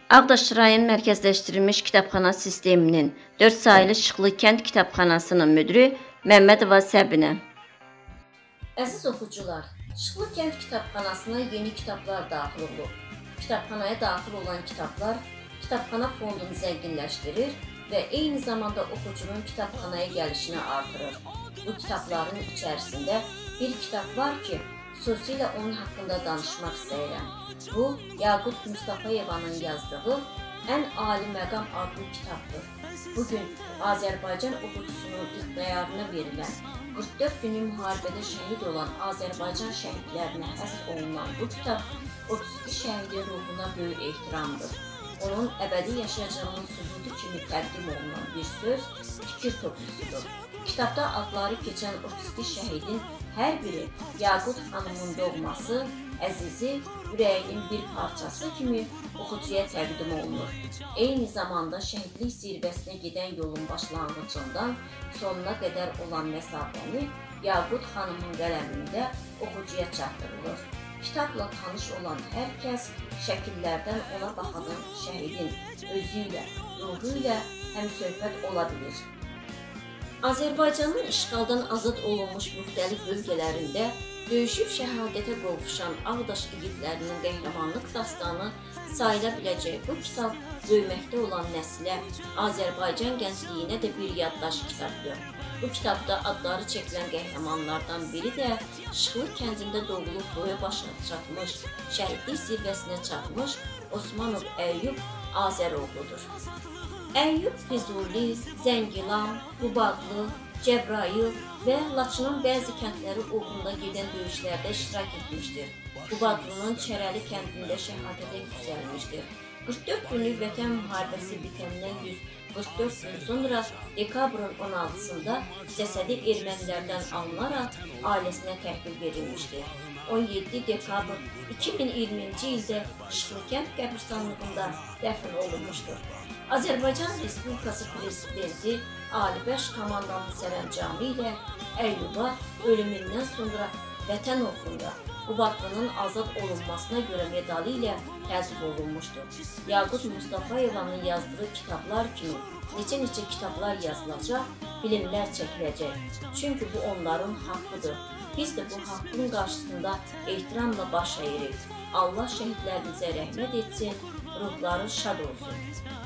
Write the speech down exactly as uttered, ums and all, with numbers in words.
Ağdaş rayon mərkəzləşdirilmiş kitabxana sisteminin dörd saylı Şıxlı kənd kitabxanasının müdiri Məmmədova Səbinə. Əziz oxucular, Şıxlı kənd kitabxanasına yeni kitablar daxil olub. Kitabxanaya daxil olan kitablar kitabxana fondunu zənginləşdirir və eyni zamanda oxucunun kitabxanaya gəlişini artırır. Bu kitabların içərisində bir kitab var ki, xüsusilə onun haqqında danışmaq istəyirəm. Bu, Yaqut Mustafayevanın yazdığı Ən Ali Məqam adlı kitabdır. Bugün Azərbaycan oxucusunun ixtiyarına verilən qırx dörd günlük müharibədə şəhid olan Azərbaycan şəhidlərinə həsr olunan bu kitab otuz iki şəhidin ruhuna böyük ehtiramdır. Onun əbədi yaşayacağının sübutu kimi təqdim olunan bir söz, fikir toplusudur. Kitabda adları keçən otuz iki şəhidin hər biri Yaqut xanımın doğması, əzizi, ürəyinin bir parçası kimi oxucuya təqdim olunur. Eyni zamanda şəhidlik zirvəsinə gedən yolun başlanğıcından sonuna qədər olan məsafəni Yaqut xanımın qələmində oxucuya çatdırılır. Kitabla tanış olan hər kəs şəkillərdən ona baxan şəhidin özü ilə, ruhu ilə həmsöhbət ola bilir. Azərbaycanın işğaldan azad olunmuş müxtəlif bölgələrində döyüşüb şəhadətə qovuşan Ağdaş igidlərinin qəhrəmanlıq dastanı sayıla biləcək bu kitab böyüməkdə olan nəslə, Azərbaycan gəncliyinə də bir yaddaş kitabdır. Bu kitabda adları çəkilən qəhrəmanlardan biri də Şıxlı kəndində doğulub boya başa çatmış, şəhidlik zirvəsinə çatmış Osmanov Əyyub Azəroğludur. Əyyub Füzuli, Zəngilan, Qubadlı, Cəbrayıl və Laçının bəzi kəndləri uğrunda gedən döyüşlərdə iştirak etmişdir. Qubadlının Çərəli kəndində şəhadətə yüksəlmişdir. qırx dörd günlük vətən müharibəsi bitəndən yüz qırx dörd gün sonra dekabrın on altısında cəsədi ermənilərdən alınaraq ailəsinə təhvil verilmişdir. on yeddi dekabr iki min iyirminci ildə Şıxlı kənd qəbirstanlığında dəfn olunmuşdur. Azərbaycan Respublikası Prezidenti Ali Bəş Komandanın sərəncamı ilə Əyyuba ölümündən sonra Vətən oxunda Qubadlının azad olunmasına görə medalı ilə təzyiq olunmuşdur. Yaqut Mustafayevanın yazdığı kitablar kimi neçə-neçə kitablar yazılacaq, filmlər çəkiləcək. Çünki bu onların haqqıdır. Biz də bu haqqın qarşısında ehtiramla baş əyirik. Allah şəhidlərimizə rəhmət etsin, ruhları şad olsun.